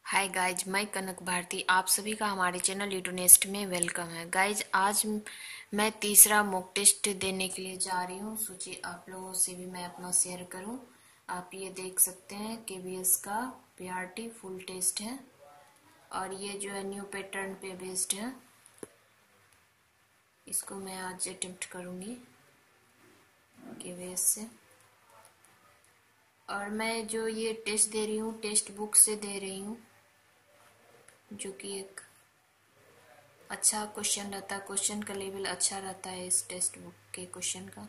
Hi guys, मैं कनक भारती। आप सभी का हमारे चैनल यूट्यूनेस्ट में वेलकम है। गाइज, आज मैं तीसरा मॉक टेस्ट देने के लिए जा रही हूँ। सोचिए आप लोगों से भी मैं अपना शेयर करूँ। आप ये देख सकते हैं केबीएस का पीआरटी फुल टेस्ट है और ये जो है न्यू पैटर्न पे बेस्ड है। इसको मैं आज अटेम्प्ट करूँगी केबीएस से। और मैं जो ये टेस्ट दे रही हूँ टेक्स्ट बुक से दे रही हूँ, जो कि एक अच्छा क्वेश्चन रहता है। क्वेश्चन का लेवल अच्छा रहता है इस टेक्स्ट बुक के क्वेश्चन का।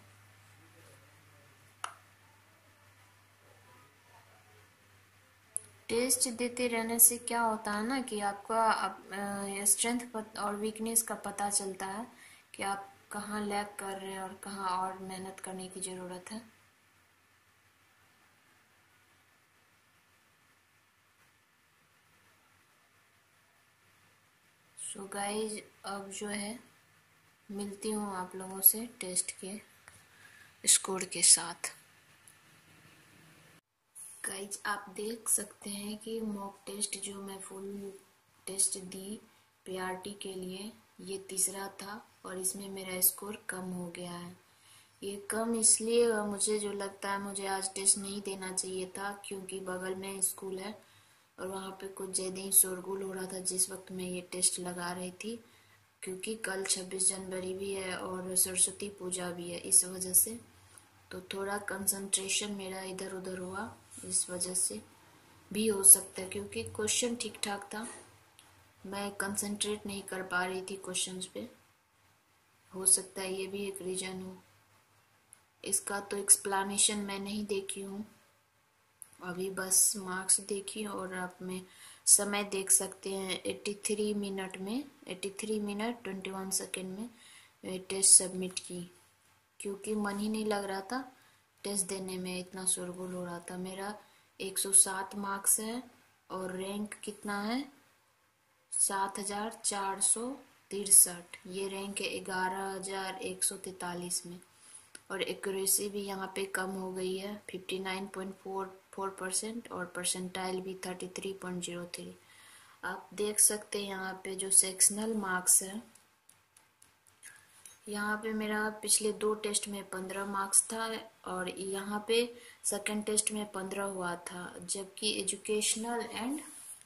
टेस्ट देते रहने से क्या होता है ना कि आपका स्ट्रेंथ और वीकनेस का पता चलता है कि आप कहाँ लैग कर रहे हैं और कहाँ और मेहनत करने की ज़रूरत है। सो गाइज, अब जो है मिलती हूँ आप लोगों से टेस्ट के स्कोर के साथ। गाइज, आप देख सकते हैं कि मॉक टेस्ट जो मैं फुल टेस्ट दी पीआरटी के लिए, ये तीसरा था और इसमें मेरा स्कोर कम हो गया है। ये कम इसलिए मुझे जो लगता है मुझे आज टेस्ट नहीं देना चाहिए था, क्योंकि बगल में स्कूल है और वहाँ पे कुछ ज़्यादा ही शोरगुल हो रहा था जिस वक्त मैं ये टेस्ट लगा रही थी, क्योंकि कल 26 जनवरी भी है और सरस्वती पूजा भी है। इस वजह से तो थोड़ा कंसंट्रेशन मेरा इधर उधर हुआ, इस वजह से भी हो सकता है। क्योंकि क्वेश्चन ठीक ठाक था, मैं कंसंट्रेट नहीं कर पा रही थी क्वेश्चंस पे। हो सकता है ये भी एक रीजन हो। इसका तो एक्सप्लेनेशन मैं नहीं देखी हूँ अभी, बस मार्क्स देखी और आप में समय देख सकते हैं 83 मिनट में 83 मिनट 21 सेकेंड में टेस्ट सबमिट की। क्योंकि मन ही नहीं लग रहा था टेस्ट देने में, इतना शोरगुल हो रहा था। मेरा 107 मार्क्स है और रैंक कितना है 7463। ये रैंक है 11143 में। और एक्यूरेसी भी यहाँ पे कम हो गई है 59.44% और परसेंटाइल भी 33.03। आप देख सकते हैं यहाँ पे जो सेक्शनल मार्क्स है, यहाँ पे मेरा पिछले 2 टेस्ट में 15 मार्क्स था और यहाँ पे सेकंड टेस्ट में 15 हुआ था। जबकि एजुकेशनल एंड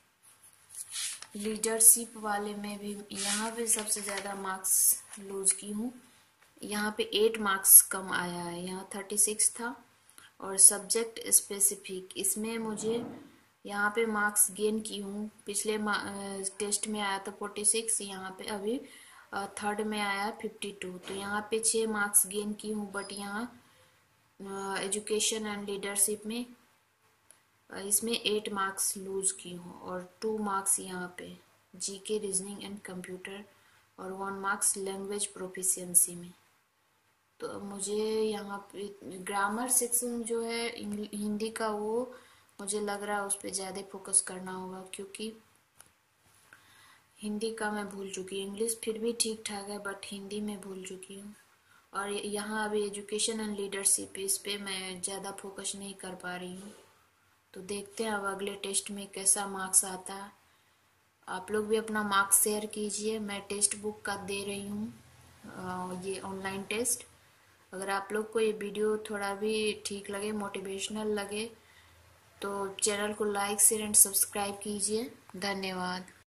लीडरशिप वाले में भी यहाँ पे सबसे ज़्यादा मार्क्स लूज की हूँ। यहाँ पे 8 मार्क्स कम आया है, यहाँ 36 था। और सब्जेक्ट स्पेसिफिक इसमें मुझे यहाँ पे मार्क्स गेन की हूँ। पिछले टेस्ट में आया था 46, यहाँ पे अभी थर्ड में आया 52। तो यहाँ पे 6 मार्क्स गेन की हूँ। बट यहाँ एजुकेशन एंड लीडरशिप में इसमें 8 मार्क्स लूज की हूँ और 2 मार्क्स यहाँ पे जीके रीजनिंग एंड कंप्यूटर और 1 मार्क्स लैंग्वेज प्रोफिशिएंसी में। तो मुझे यहाँ पे ग्रामर सेक्शन जो है हिंदी का, वो मुझे लग रहा है उस पर ज़्यादा फोकस करना होगा, क्योंकि हिंदी का मैं भूल चुकी हूँ। इंग्लिश फिर भी ठीक ठाक है बट हिंदी में भूल चुकी हूँ। और यहाँ अभी एजुकेशन एंड लीडरशिप, इस पे मैं ज़्यादा फोकस नहीं कर पा रही हूँ। तो देखते हैं अब अगले टेस्ट में कैसा मार्क्स आता है। आप लोग भी अपना मार्क्स शेयर कीजिए। मैं टेक्स्ट बुक का दे रही हूँ ये ऑनलाइन टेस्ट। अगर आप लोग को ये वीडियो थोड़ा भी ठीक लगे, मोटिवेशनल लगे, तो चैनल को लाइक शेयर एंड सब्सक्राइब कीजिए। धन्यवाद।